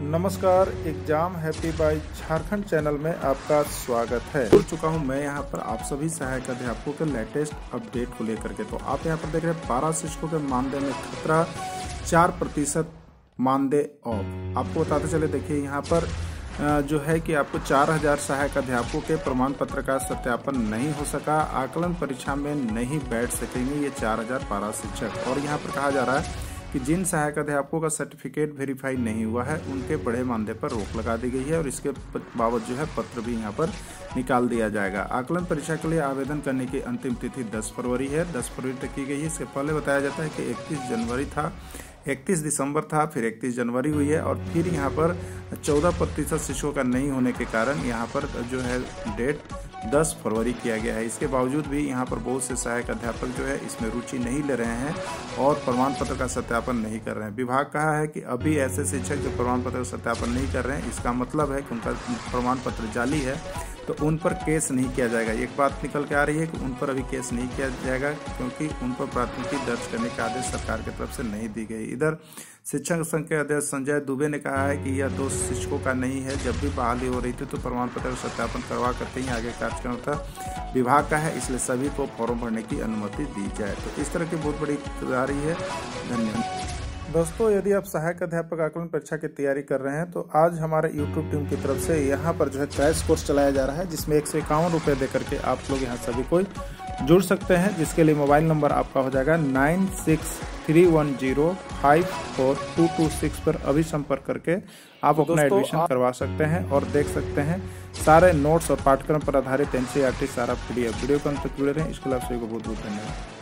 नमस्कार, exam happy by Jharkhand channel में आपका स्वागत है। जुड़ चुका हूं मैं यहां पर आप सभी सहायक अध्यापकों के लेटेस्ट अपडेट को लेकर के। तो आप यहां पर देख रहे हैं 12 शिक्षकों के मानदेय में खतरा, 4% मानदेय ऑफ। आपको बताते चले, देखिए यहां पर जो है कि आपको 4000 सहायक अध्यापकों के प्रमाण पत्र का सत्यापन नहीं हो सका, आकलन परीक्षा में नहीं बैठ सकेंगे ये 4012 शिक्षक। और यहाँ पर कहा जा रहा है कि जिन सहायक अध्यापकों का सर्टिफिकेट वेरीफाई नहीं हुआ है उनके बढ़े मानदेय पर रोक लगा दी गई है और इसके बाबत जो है पत्र भी यहाँ पर निकाल दिया जाएगा। आकलन परीक्षा के लिए आवेदन करने की अंतिम तिथि 10 फरवरी है, 10 फरवरी तक की गई है। इससे पहले बताया जाता है कि 31 जनवरी था, 31 दिसंबर था, फिर 31 जनवरी हुई है और फिर यहाँ पर 14% शिक्षकों का नहीं होने के कारण यहाँ पर जो है डेट 10 फरवरी किया गया है। इसके बावजूद भी यहाँ पर बहुत से सहायक अध्यापक जो है इसमें रुचि नहीं ले रहे हैं और प्रमाण पत्र का सत्यापन नहीं कर रहे हैं। विभाग कहा है कि अभी ऐसे शिक्षक जो प्रमाण पत्र का सत्यापन नहीं कर रहे हैं, इसका मतलब है कि उनका प्रमाण पत्र जाली है, तो उन पर केस नहीं किया जाएगा। एक बात निकल के आ रही है कि उन पर अभी केस नहीं किया जाएगा क्योंकि उन पर प्राथमिकी दर्ज करने का आदेश सरकार की तरफ से नहीं दी गई। इधर शिक्षक संघ के अध्यक्ष संजय दुबे ने कहा है कि यह दोष शिक्षकों का नहीं है, जब भी बहाली हो रही थी तो प्रमाण पत्र का सत्यापन करवा करके ही आगे कार्यक्रम था, विभाग का है, इसलिए सभी को फॉर्म भरने की अनुमति दी जाए। तो इस तरह की बहुत बड़ी तैयारी है। धन्यवाद दोस्तों। यदि आप सहायक अध्यापक आकलन परीक्षा की तैयारी कर रहे हैं तो आज हमारे YouTube टीम की तरफ से यहाँ पर जो है क्रैश कोर्स चलाया जा रहा है, जिसमें 151 रुपये दे करके आप लोग यहाँ सभी को जुड़ सकते हैं, जिसके लिए मोबाइल नंबर आपका हो जाएगा 9631054226 पर अभी संपर्क करके आप अपना एडमिशन करवा सकते हैं और देख सकते हैं सारे नोट्स और पाठ्यक्रम पर आधारित NCERT सारा PDF। वीडियो को अंत तक जुड़े रहें। इसके लिए आप सभी को बहुत बहुत धन्यवाद।